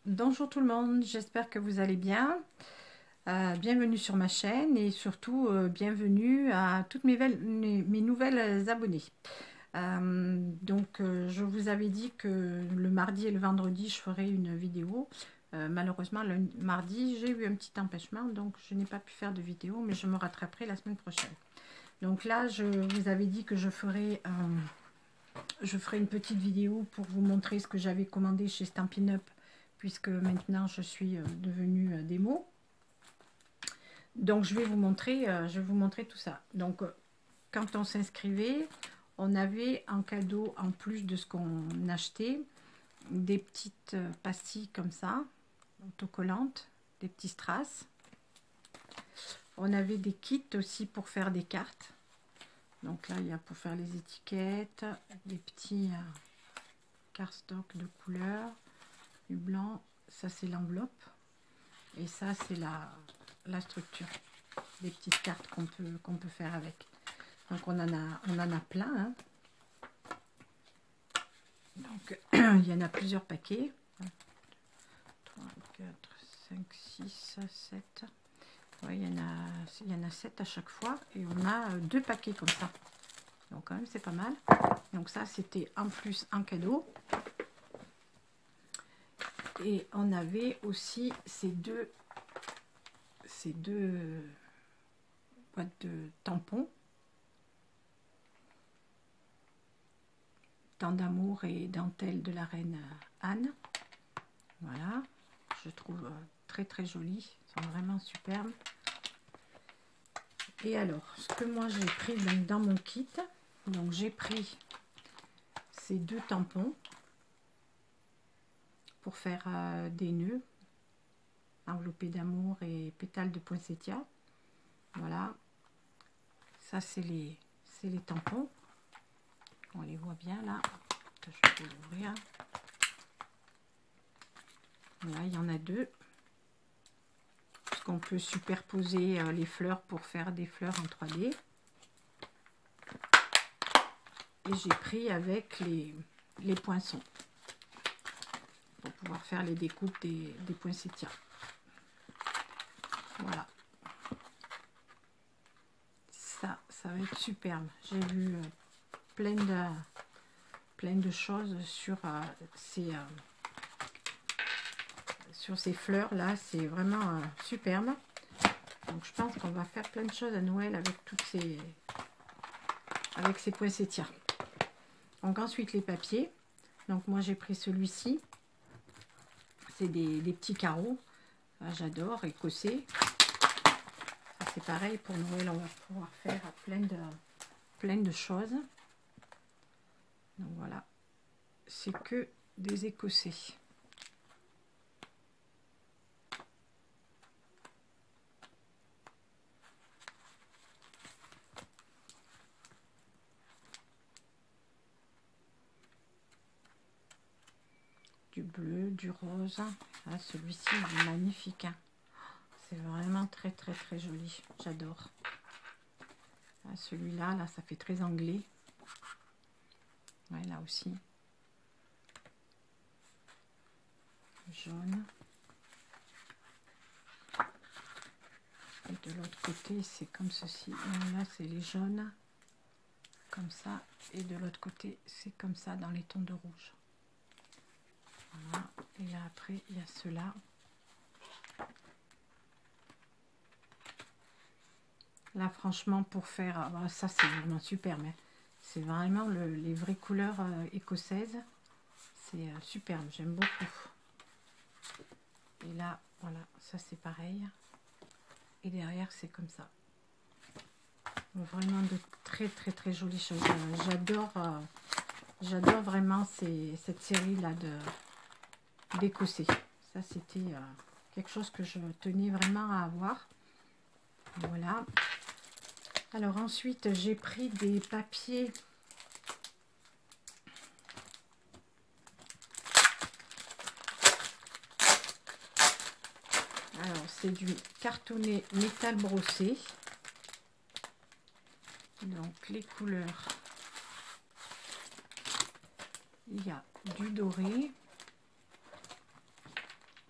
Bonjour tout le monde, j'espère que vous allez bien. Bienvenue sur ma chaîne et surtout bienvenue à toutes mes nouvelles abonnées. Je vous avais dit que le mardi et le vendredi je ferai une vidéo. Malheureusement le mardi j'ai eu un petit empêchement, donc je n'ai pas pu faire de vidéo, mais je me rattraperai la semaine prochaine. Donc là je vous avais dit que je ferai une petite vidéo pour vous montrer ce que j'avais commandé chez Stampin' Up, puisque maintenant je suis devenue démo. Donc je vais vous montrer tout ça. Donc quand on s'inscrivait, on avait en cadeau, en plus de ce qu'on achetait, des petites pastilles comme ça, autocollantes, des petits strass. On avait des kits aussi pour faire des cartes. Donc là, il y a pour faire les étiquettes, des petits cardstock de couleur, du blanc. Ça, c'est l'enveloppe. Et ça, c'est la structure. Des petites cartes qu'on peut faire avec. Donc, on en a plein. Hein. Donc, il y en a plusieurs paquets. 3, 4, 5, 6, 7. Ouais, il y en a 7 à chaque fois. Et on a 2 paquets comme ça. Donc, quand même, c'est pas mal. Donc, ça, c'était en plus un cadeau. Et on avait aussi ces deux boîtes de tampons. Temps d'amour et dentelle de la reine Anne. Voilà. Je trouve très très joli. Ils sont vraiment superbes. Et alors, ce que moi j'ai pris dans mon kit, donc j'ai pris ces 2 tampons pour faire des nœuds enveloppés d'amour et pétales de poinsettia. Voilà, ça c'est les tampons. On les voit bien là. Je vais l'ouvrir. Voilà, il y en a 2. Parce qu'on peut superposer les fleurs pour faire des fleurs en 3D. Et j'ai pris avec les poinçons pour pouvoir faire les découpes des poinsettias. Voilà. Ça va être superbe. J'ai vu plein de choses sur ces fleurs là. C'est vraiment superbe. Donc je pense qu'on va faire plein de choses à Noël avec ces poinsettias. Donc ensuite les papiers. Donc moi j'ai pris celui-ci. C'est des petits carreaux. J'adore, écossais. C'est pareil, pour Noël, on va pouvoir faire plein de choses. Donc voilà, c'est que des écossais. Du bleu, du rose. Ah, celui-ci il est magnifique. Hein. C'est vraiment très très très joli. J'adore. Ah, celui-là, là, ça fait très anglais. Ouais, là aussi. Jaune. Et de l'autre côté, c'est comme ceci. Là, c'est les jaunes. Comme ça. Et de l'autre côté, c'est comme ça dans les tons de rouge. Voilà. Et là, après, il y a ceux-là. Là, franchement, pour faire... ça, c'est vraiment super. Mais c'est vraiment les vraies couleurs écossaises. C'est superbe. J'aime beaucoup. Et là, voilà. Ça, c'est pareil. Et derrière, c'est comme ça. Donc, vraiment de très, très, très jolies choses. J'adore vraiment cette série-là d'écossais. Ça, c'était quelque chose que je tenais vraiment à avoir. Voilà. Alors ensuite, j'ai pris des papiers. Alors, c'est du cartonné métal brossé. Donc, les couleurs. Il y a du doré.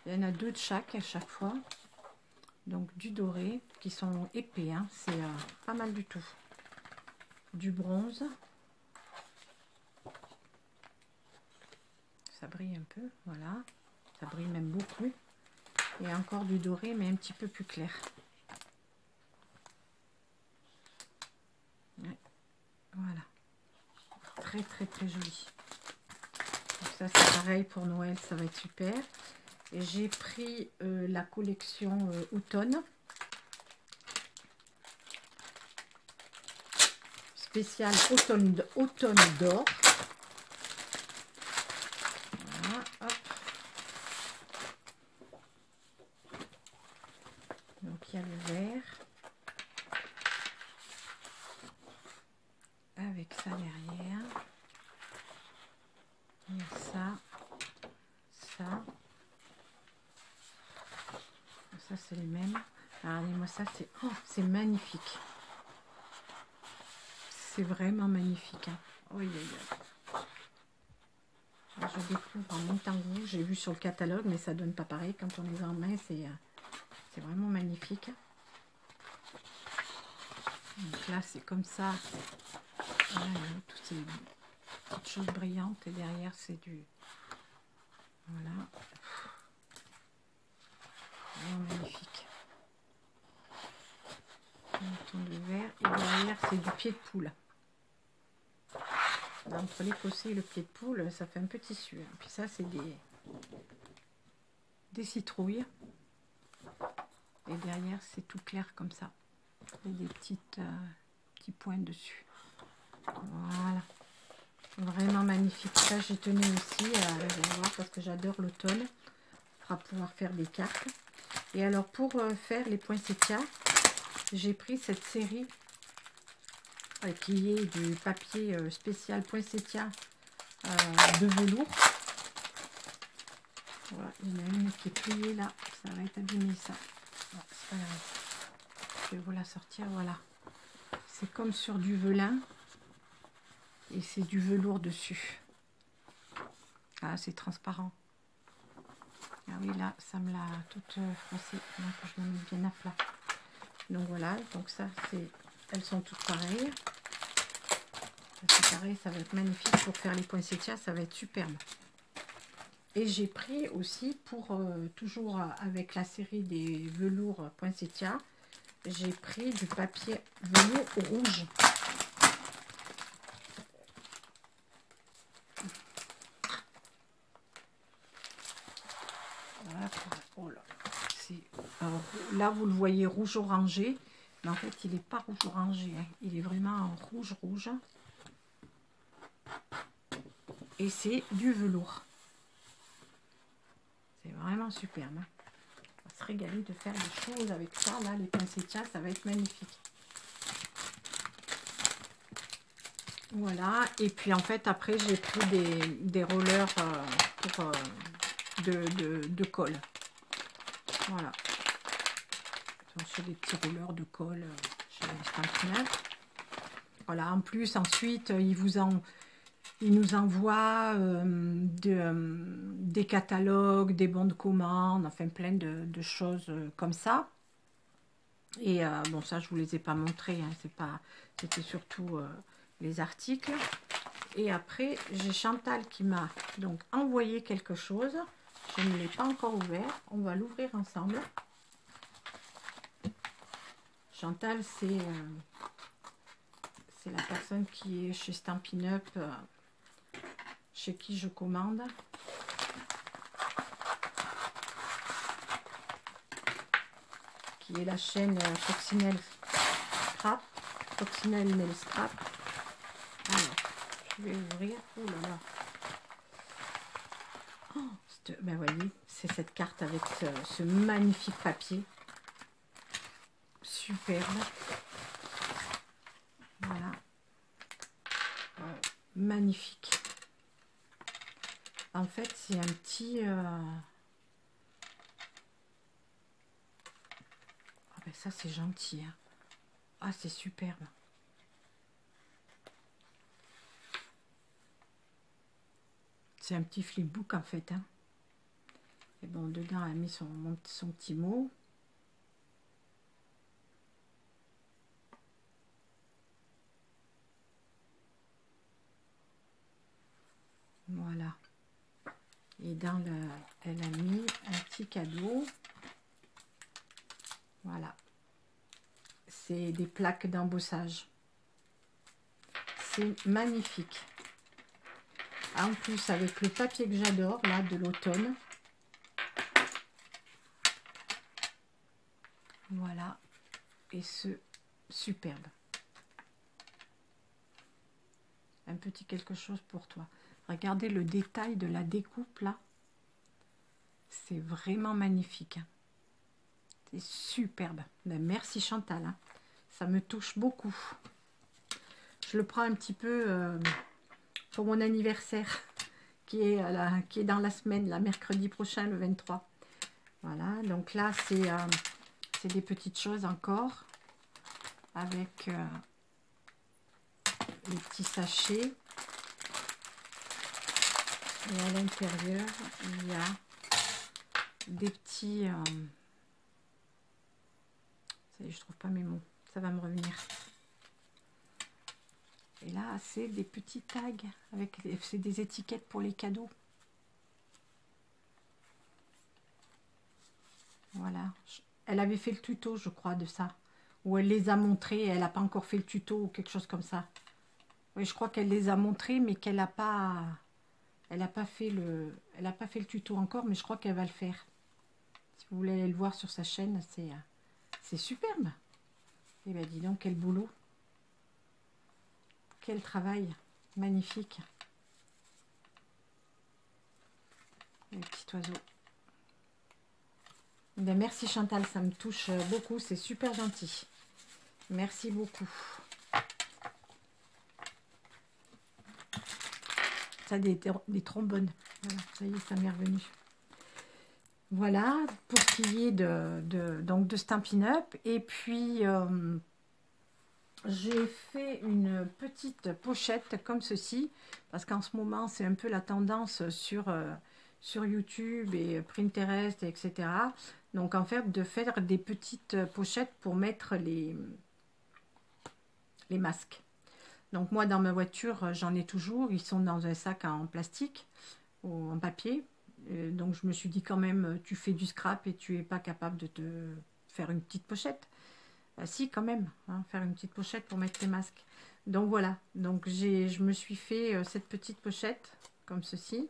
Il y en a 2 de chaque à chaque fois. Donc du doré, qui sont épais, hein. C'est pas mal du tout. Du bronze. Ça brille un peu, voilà. Ça brille même beaucoup. Et encore du doré, mais un petit peu plus clair. Ouais. Voilà. Très très très joli. Donc ça c'est pareil pour Noël, ça va être super. Et j'ai pris la collection automne. Spécial automne d'or. Voilà, hop. Donc il y a le vert. Avec ça derrière. Il y a ça. Ça. Ça c'est les mêmes. Regardez-moi ça, c'est magnifique. C'est vraiment magnifique. Hein. Oui, oui, oui. Je découvre en même temps que vous. J'ai vu sur le catalogue, mais ça donne pas pareil. Quand on les a en main, c'est vraiment magnifique. Donc là, c'est comme ça. Voilà, toutes ces petites choses brillantes. Et derrière, c'est du... Voilà. Vraiment magnifique. Un ton de vert. Et derrière, c'est du pied de poule. Là, entre l'écossais et le pied de poule, ça fait un peu tissu. Hein. Puis ça, c'est des citrouilles. Et derrière, c'est tout clair comme ça. Il y a des petits points dessus. Voilà. Vraiment magnifique. Ça, j'ai tenu aussi à voir parce que j'adore l'automne. On va pouvoir faire des cartes. Et alors, pour faire les poinsettias, j'ai pris cette série qui est du papier spécial poinsettia de velours. Voilà, il y en a une qui est pliée là, ça va être abîmé ça. Bon, c'est pas grave. Je vais vous la sortir, voilà. C'est comme sur du velin et c'est du velours dessus. Ah, c'est transparent. Ah oui, là, ça me l'a toute froissée. Donc, je me mets bien à plat. Donc voilà, donc ça, elles sont toutes pareilles. C'est pareil, ça va être magnifique pour faire les poinsettias, ça va être superbe. Et j'ai pris aussi pour, toujours avec la série des velours poinsettias, j'ai pris du papier velours rouge. Voilà, oh là, alors, là, vous le voyez rouge orangé, mais en fait, il n'est pas rouge orangé, hein. Il est vraiment en rouge rouge. Et c'est du velours. C'est vraiment superbe. Hein. On va se régaler de faire des choses avec ça. Là, les poinsettias, ça va être magnifique. Voilà. Et puis, en fait, après, j'ai pris des rollers de colle. Voilà. C'est des petits rouleurs de colle chez Stampin' Up. Voilà. En plus, ensuite, il nous envoie des catalogues, des bons de commande, enfin plein de choses comme ça. Et bon, ça, je vous les ai pas montrés, hein, c'était surtout les articles. Et après, j'ai Chantal qui m'a donc envoyé quelque chose. Je ne l'ai pas encore ouvert. On va l'ouvrir ensemble. Chantal, c'est la personne qui est chez Stampin' Up, chez qui je commande. Qui est la chaîne Coccinelle Scrap. Coccinelle Nail Scrap. Alors, je vais ouvrir. Oh là là. Oh, ben voyez, c'est cette carte avec ce magnifique papier. Superbe. Voilà. Magnifique. En fait, c'est un petit... Ah ben ça, c'est gentil. Hein. Ah, c'est superbe. C'est un petit flipbook, en fait. Hein. Et bon, dedans, elle a mis son petit mot. Voilà. Et dans elle a mis un petit cadeau. Voilà. C'est des plaques d'embossage. C'est magnifique. En plus, avec le papier que j'adore, là, de l'automne. Voilà. Et ce superbe. Un petit quelque chose pour toi. Regardez le détail de la découpe, là. C'est vraiment magnifique. C'est superbe. Ben, merci Chantal. Hein. Ça me touche beaucoup. Je le prends un petit peu pour mon anniversaire qui est dans la semaine, la mercredi prochain, le 23. Voilà, donc là, c'est des petites choses encore avec les petits sachets. Et à l'intérieur, il y a des petits... ça y est, je trouve pas mes mots. Ça va me revenir. Et là, c'est des petits tags. C'est des étiquettes pour les cadeaux. Voilà. Elle avait fait le tuto, je crois, de ça. Ou elle les a montrés. Elle n'a pas encore fait le tuto ou quelque chose comme ça. Oui, je crois qu'elle les a montrés, mais qu'elle n'a pas... Elle n'a pas fait le tuto encore, mais je crois qu'elle va le faire. Si vous voulez aller le voir sur sa chaîne, c'est superbe. Et bien, dis donc, quel boulot. Quel travail. Magnifique. Le petit oiseau. Ben, merci Chantal, ça me touche beaucoup. C'est super gentil. Merci beaucoup. Ça, des trombones. Voilà, ça y est, ça m'est revenu. Voilà, pour ce qui est de Stampin' Up. Et puis, j'ai fait une petite pochette comme ceci. Parce qu'en ce moment, c'est un peu la tendance sur YouTube et Pinterest, etc. Donc, en fait, de faire des petites pochettes pour mettre les masques. Donc, moi, dans ma voiture, j'en ai toujours. Ils sont dans un sac en plastique ou en papier. Donc je me suis dit quand même, tu fais du scrap et tu n'es pas capable de te faire une petite pochette. Si, quand même, hein, faire une petite pochette pour mettre tes masques. Donc voilà, donc je me suis fait cette petite pochette comme ceci.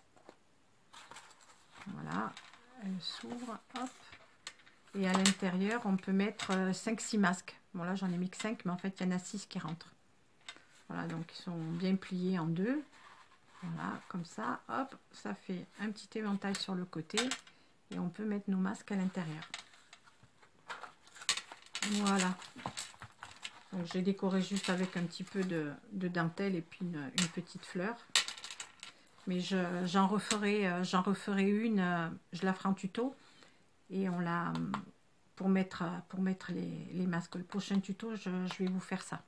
Voilà, elle s'ouvre, hop. Et à l'intérieur, on peut mettre 5-6 masques. Bon là, j'en ai mis que 5, mais en fait, il y en a 6 qui rentrent. Voilà, donc ils sont bien pliés en deux. Voilà, comme ça, hop, ça fait un petit éventail sur le côté et on peut mettre nos masques à l'intérieur. Voilà. Donc j'ai décoré juste avec un petit peu de dentelle et puis une petite fleur. Mais j'en referai une, je la ferai en tuto et on la pour mettre les masques. Le prochain tuto, je vais vous faire ça.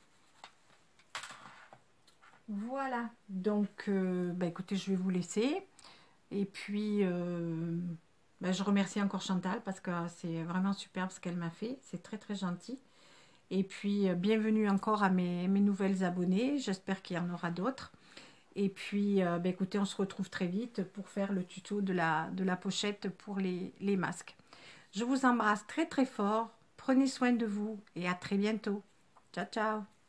Voilà, donc bah écoutez, je vais vous laisser. Et puis, bah, je remercie encore Chantal parce que c'est vraiment superbe ce qu'elle m'a fait. C'est très très gentil. Et puis, bienvenue encore à mes nouvelles abonnées. J'espère qu'il y en aura d'autres. Et puis, bah, écoutez, on se retrouve très vite pour faire le tuto de la pochette pour les masques. Je vous embrasse très très fort. Prenez soin de vous et à très bientôt. Ciao, ciao.